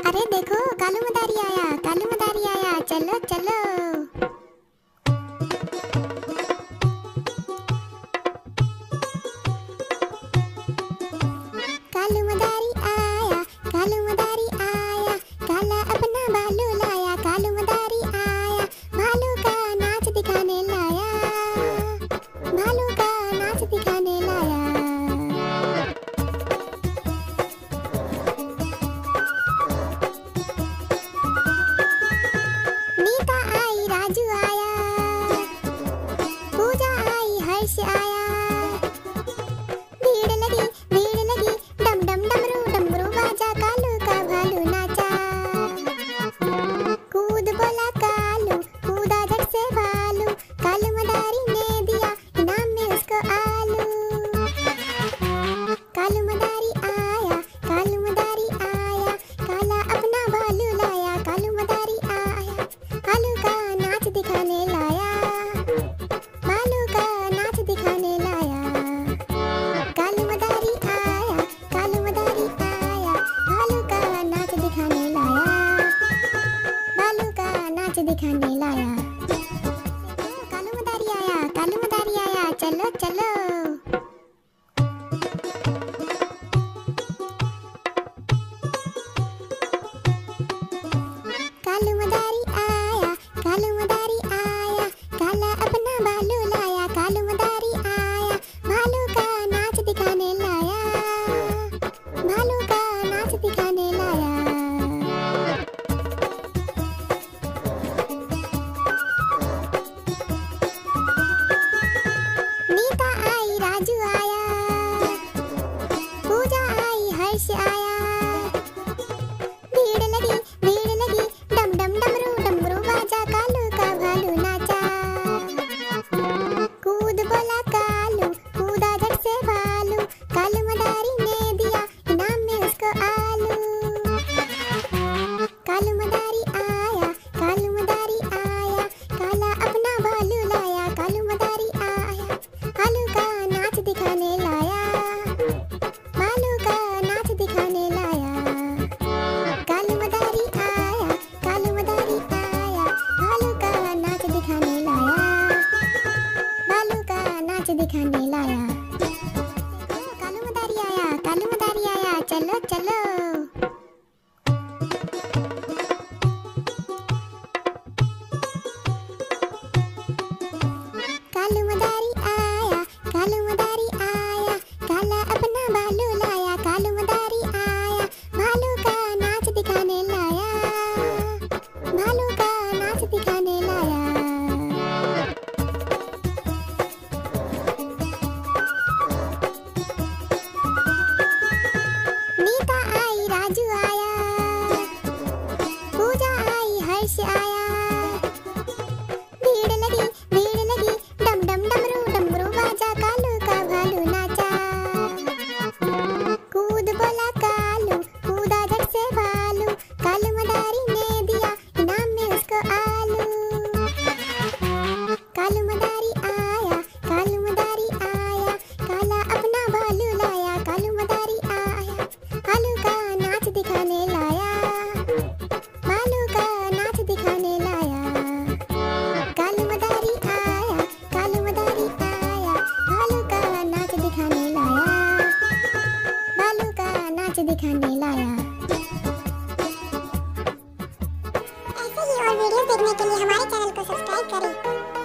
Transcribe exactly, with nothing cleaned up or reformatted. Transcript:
अरे देखो कालू मदारी आया, कालू मदारी आया, चलो चलो। कालू मदारी आया, कालू मदारी आया, काला अपना भालू लाया। कालू मदारी आया, भालू का नाच दिखाने लाया, भालू का नाच दिखाने लाया। नीता आई, राजू आया, पूजा आई, हर्ष आया। भीड़ लगी, भीड़ लगी, डम डम डमरू डमरू बाजा। कालू का भालू नाचा, कूद बोला कालू, कूदा झट से भालू। कालू मदारी ने दिया इनाम में उसको आलू। कालू मदारी आया, कालू मदारी आया, काला अपना भालू लाया। कालू मदारी आया, भालू का नाच दिखाने लाया, भालू का नाच दिखाने लाया। कालू मदारी आया, कालू मदारी आया, भालू का नाच दिखाने लाया, भालू का नाच दिखाने लाया। कालू मदारी आया, कालू मदारी आया, चलो चलो। कालू मदारी आया, कालू मदारी आया, काला अपना भालू लाया। कालू मदारी आया, भालू का नाच दिखाने लाया, भालू का नाच दिखाने लाया। नीता आई, राजू आया, पूजा आई, हर्ष आया। भीड़ लगी, भीड़ लगी, डम डम डमरू डमरू बाजा। कालू का भालू नाचा, कूद बोला कालू, कूदा झट से भालू। कालू मदारी ने दिया इनाम में उसको आलू। कालू मदारी आया, कालू मदारी आया, काला अपना भालू लाया। कालू मदारी आया, भालू का नाच दिखाने लाया, भालू का नाच दिखाने लाया। कालू मदारी आया, कालू मदारी आया, भालू का नाच दिखाने लाया, भालू का नाच दिखाने लाया। कालू मदारी आया, कालू मदारी आया, चलो चलो। कालू मदारी आया, कालू मदारी आया, काला अपना भालू लाया। कालू मदारी आया, भालू का नाच दिखाने लाया, भालू का नाच दिखाने लाया। नीता आई, राजू आया, पूजा आई, हर्ष आया। भीड़ लगी, भीड़ लगी, डम डम डमरू डमरू बाजा। कालू का भालू नाचा, कूद बोला कालू, कूदा झट से भालू। कालू मदारी ने दिया इनाम में उसको आलू। कालू मदारी आया, कालू मदारी आया, काला अपना भालू लाया। कालू मदारी आया, भालू का नाच दिखाने लाया, भालू का नाच दिखाने लाया। कालू मदारी आया, कालू मदारी आया, भालू का नाच दिखाने लाया, भालू का नाच दिखाने लाया। ऐसे ही और वीडियोस देखने के लिए हमारे चैनल को सब्सक्राइब करें।